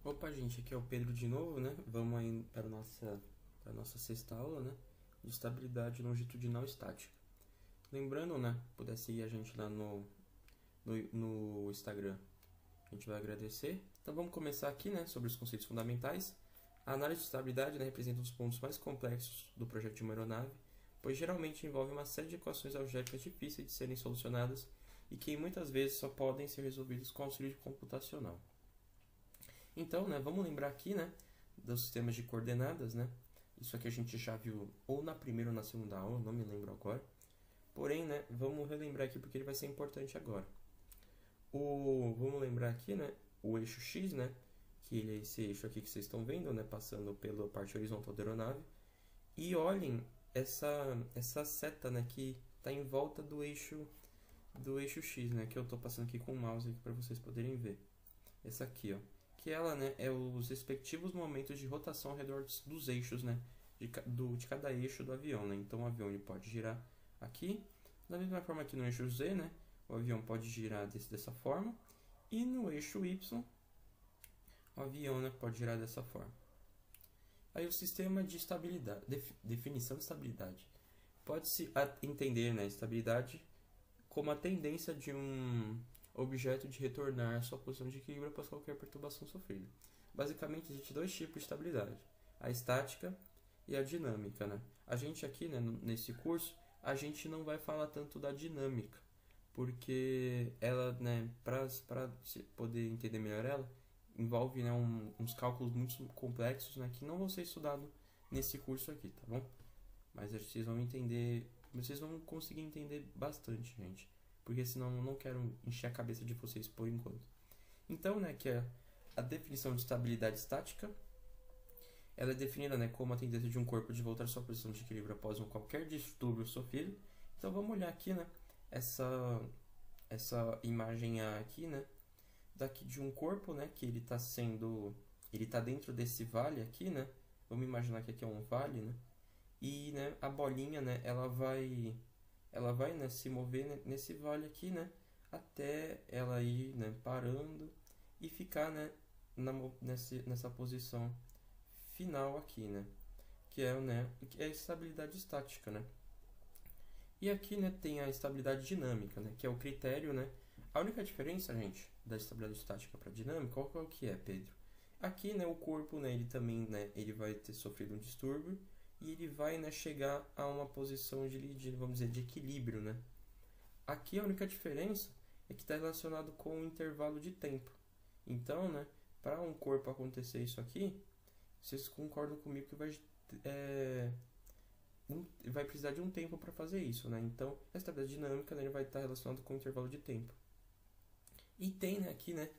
Opa, gente, aqui é o Pedro de novo, né? Vamos aí para a nossa sexta aula, né? De estabilidade longitudinal estática. Lembrando, né? Puder seguir a gente lá no Instagram, a gente vai agradecer. Então vamos começar aqui, né? Sobre os conceitos fundamentais. A análise de estabilidade, né, representa um dos pontos mais complexos do projeto de uma aeronave, pois geralmente envolve uma série de equações algébricas difíceis de serem solucionadas e que muitas vezes só podem ser resolvidas com auxílio computacional. Então, né, vamos lembrar aqui, né, dos sistemas de coordenadas, né? Isso aqui a gente já viu ou na primeira ou na segunda aula, não me lembro agora. Porém, né, vamos relembrar aqui porque ele vai ser importante agora. Vamos lembrar aqui, né, o eixo X, né, que ele é esse eixo aqui que vocês estão vendo, né, passando pela parte horizontal da aeronave. E olhem essa seta, né, que está em volta do eixo X, né, que eu estou passando aqui com o mouse aqui para vocês poderem ver. Essa aqui, ó, que ela, né, é os respectivos momentos de rotação ao redor dos eixos, né, de cada eixo do avião, né. Então o avião ele pode girar aqui, da mesma forma que no eixo Z, né, o avião pode girar dessa forma, e no eixo Y, o avião, né, pode girar dessa forma. Aí o sistema de estabilidade, definição de estabilidade. Pode-se entender, né, estabilidade como a tendência de um objeto de retornar à sua posição de equilíbrio após qualquer perturbação sofrida. Basicamente, existem dois tipos de estabilidade: a estática e a dinâmica, né? A gente aqui, né, nesse curso, a gente não vai falar tanto da dinâmica, porque ela, né, para poder entender melhor ela, envolve, né, uns cálculos muito complexos, né, que não vão ser estudados nesse curso aqui, tá bom? Mas vocês vão entender, vocês vão conseguir entender bastante, gente, porque senão eu não quero encher a cabeça de vocês por enquanto. Então, né, que é a definição de estabilidade estática. Ela é definida, né, como a tendência de um corpo de voltar à sua posição de equilíbrio após qualquer distúrbio sofrido. Então vamos olhar aqui, né, essa imagem aqui, né, daqui de um corpo, né, que ele está dentro desse vale aqui, né. Vamos imaginar que aqui é um vale, né, e, né, a bolinha, né, ela vai, né, se mover, né, nesse vale aqui, né, até ela ir, né, parando e ficar, né, nessa posição final aqui, né, que é a estabilidade estática, né. E aqui, né, tem a estabilidade dinâmica, né, que é o critério, né. A única diferença, gente, da estabilidade estática para dinâmica, qual que é, Pedro? Aqui, né, o corpo, né, ele também, né, ele vai ter sofrido um distúrbio e ele vai, né, chegar a uma posição vamos dizer, de equilíbrio, né. Aqui a única diferença é que está relacionado com o intervalo de tempo. Então, né, para um corpo acontecer isso aqui, vocês concordam comigo que vai precisar de um tempo para fazer isso, né? Então, a estabilidade dinâmica, né, ele vai estar relacionado com o intervalo de tempo. E tem, né, aqui, né,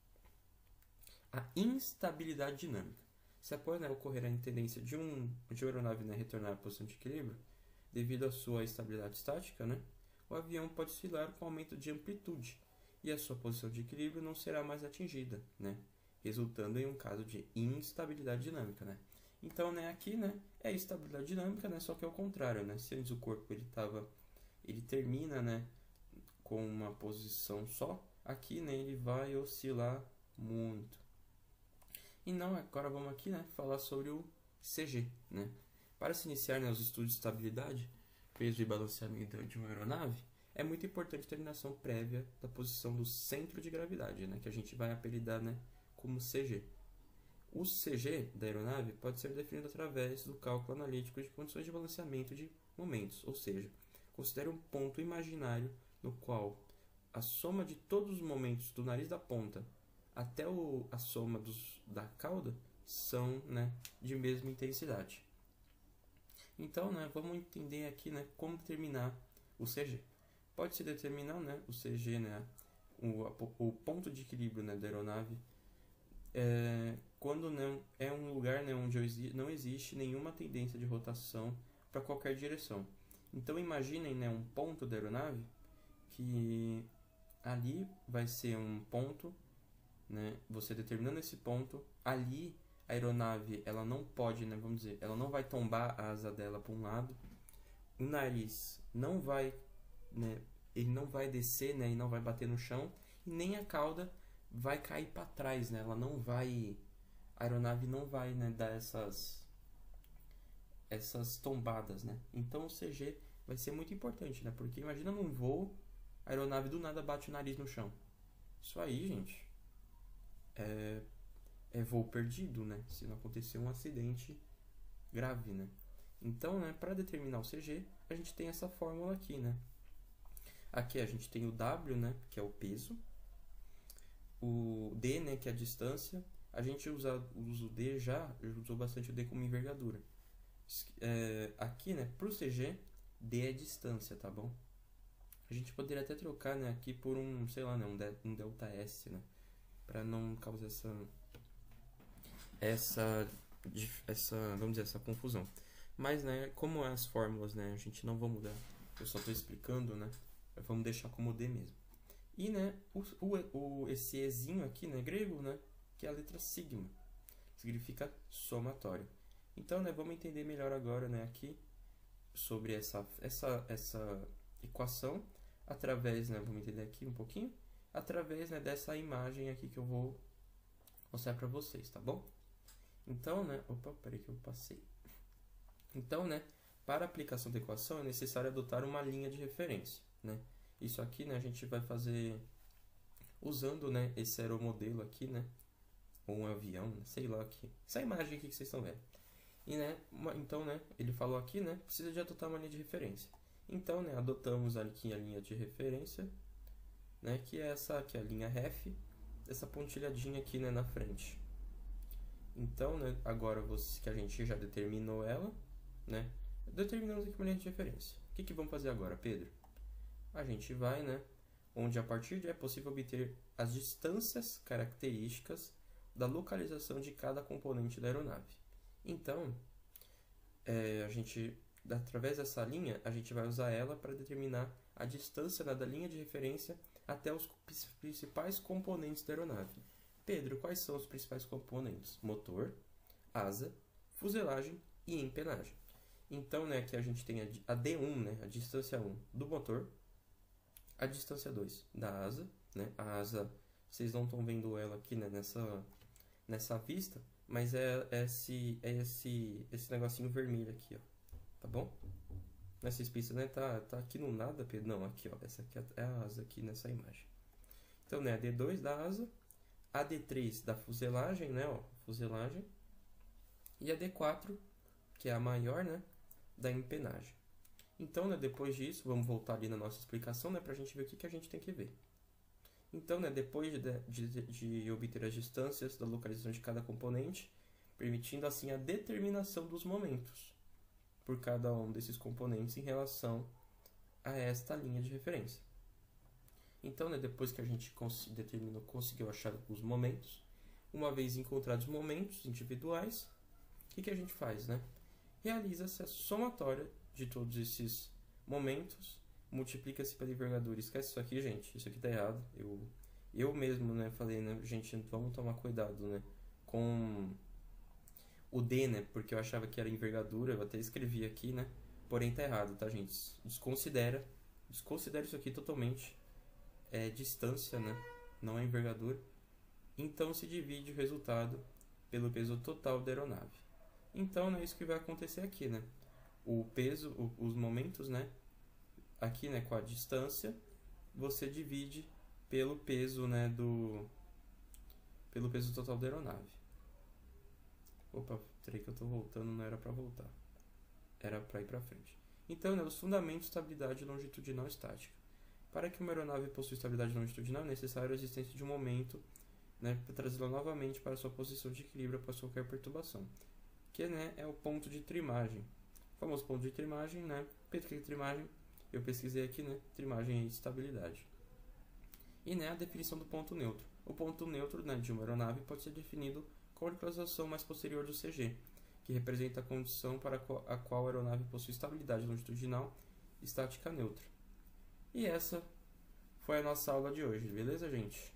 a instabilidade dinâmica. Se após, né, ocorrer a tendência de uma aeronave, né, retornar à posição de equilíbrio, devido à sua estabilidade estática, né, o avião pode oscilar com aumento de amplitude e a sua posição de equilíbrio não será mais atingida, né, resultando em um caso de instabilidade dinâmica, né. Então, né, aqui, né, é estabilidade dinâmica, né, só que é o contrário, né. Se antes o corpo ele termina, né, com uma posição só, aqui, né, ele vai oscilar muito. E não, agora vamos aqui, né, falar sobre o CG, né. Para se iniciar, né, os estudos de estabilidade, peso e balanceamento de uma aeronave, é muito importante a determinação prévia da posição do centro de gravidade, né, que a gente vai apelidar, né, como CG. O CG da aeronave pode ser definido através do cálculo analítico de condições de balanceamento de momentos, ou seja, considere um ponto imaginário no qual a soma de todos os momentos do nariz da ponta até a soma da cauda são, né, de mesma intensidade. Então, né, vamos entender aqui, né, como determinar o CG. Pode-se determinar, né, o CG, né, o ponto de equilíbrio, né, da aeronave, quando não é um lugar, né, onde não existe nenhuma tendência de rotação para qualquer direção. Então imaginem, né, um ponto da aeronave que ali vai ser um ponto, né, você determinando esse ponto, ali a aeronave ela não pode, né, vamos dizer, ela não vai tombar a asa dela para um lado, o nariz não vai, né, ele não vai descer, né, e não vai bater no chão, e nem a cauda vai cair para trás, né, ela não vai a aeronave não vai, né, dar essas tombadas, né? Então o CG vai ser muito importante, né? Porque imagina num voo, a aeronave do nada bate o nariz no chão. Isso aí, gente, é voo perdido, né? Se não acontecer um acidente grave, né? Então, né, para determinar o CG, a gente tem essa fórmula aqui, né? Aqui a gente tem o W, né, que é o peso, o D, né, que é a distância. A gente usa o D usou bastante o D como envergadura. Aqui, né, para o CG, D é distância, tá bom? A gente poderia até trocar, né, aqui por um, sei lá, né, um delta S, né, para não causar vamos dizer, essa confusão. Mas, né, como as fórmulas, né, a gente não vai mudar, eu só estou explicando, né, vamos deixar como D mesmo. E, né, esse Ezinho aqui, né, grego, né, que é a letra sigma, significa somatório. Então, né, vamos entender melhor agora, né, aqui sobre essa equação através, né, vamos entender aqui um pouquinho, através, né, dessa imagem aqui que eu vou mostrar para vocês, tá bom? Então, né, peraí que eu passei. Então, né, para a aplicação da equação é necessário adotar uma linha de referência, né? Isso aqui, né, a gente vai fazer usando, né, esse aeromodelo aqui, né, ou um avião, né, sei lá aqui. Essa imagem aqui que vocês estão vendo. E, né, então, né, ele falou aqui, né, precisa de adotar uma linha de referência. Então, né, adotamos aqui a linha de referência, né, que é essa aqui, a linha ref, essa pontilhadinha aqui, né, na frente. Então, né, agora que a gente já determinou ela, né, determinamos aqui uma linha de referência. O que vamos fazer agora, Pedro? A gente vai, né, onde a partir de é possível obter as distâncias características da localização de cada componente da aeronave. Então, através dessa linha, a gente vai usar ela para determinar a distância, né, da linha de referência até os principais componentes da aeronave. Pedro, quais são os principais componentes? Motor, asa, fuselagem e empenagem. Então, né, aqui a gente tem a D1, né, a distância 1 do motor, a distância 2 da asa, né, a asa, vocês não estão vendo ela aqui, né, nessa vista, mas é esse negocinho vermelho aqui, ó, tá bom? Nessas pistas, né, tá aqui no nada, Pedro? Não, aqui, ó, essa aqui é a asa aqui nessa imagem. Então, né, a D2 da asa, a D3 da fuselagem, né, ó, fuselagem, e a D4, que é a maior, né, da empenagem. Então, né, depois disso, vamos voltar ali na nossa explicação, né, pra gente ver o que a gente tem que ver. Então, né, depois de obter as distâncias da localização de cada componente, permitindo assim a determinação dos momentos por cada um desses componentes em relação a esta linha de referência. Então, né, depois que a gente conseguiu achar os momentos, uma vez encontrados os momentos individuais, o que a gente faz, né? Realiza-se a somatória de todos esses momentos, multiplica-se pela envergadura. Esquece isso aqui, gente, isso aqui tá errado. Eu mesmo, né, falei, né, gente, vamos tomar cuidado, né, com o D, né, porque eu achava que era envergadura, eu até escrevi aqui, né, porém tá errado, tá, gente? Desconsidera isso aqui totalmente. É distância, né, não é envergadura. Então se divide o resultado pelo peso total da aeronave. Então, né, isso que vai acontecer aqui, né? O peso, os momentos, né, aqui, né, com a distância, você divide pelo peso, né, pelo peso total da aeronave. Opa, peraí que eu tô voltando, não era para voltar. Era para ir para frente. Então, né, os fundamentos de estabilidade longitudinal estática. Para que uma aeronave possua estabilidade longitudinal, é necessário a existência de um momento, né, para trazê-la novamente para sua posição de equilíbrio após qualquer perturbação, que, né, é o ponto de trimagem. O famoso ponto de trimagem, né? Que trimagem? Eu pesquisei aqui, né? Trimagem é estabilidade. E, né, a definição do ponto neutro. O ponto neutro, né, de uma aeronave pode ser definido com a localização mais posterior do CG, que representa a condição para a qual a aeronave possui estabilidade longitudinal estática neutra. E essa foi a nossa aula de hoje, beleza, gente?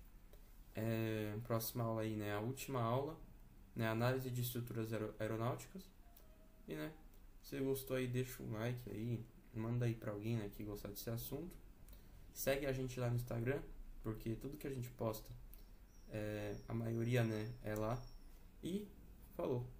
Próxima aula aí, né, a última aula, né, análise de estruturas aeronáuticas. E, né, se você gostou aí, deixa um like aí, manda aí pra alguém, né, que gostar desse assunto. Segue a gente lá no Instagram, porque tudo que a gente posta, a maioria, né, é lá. e falou!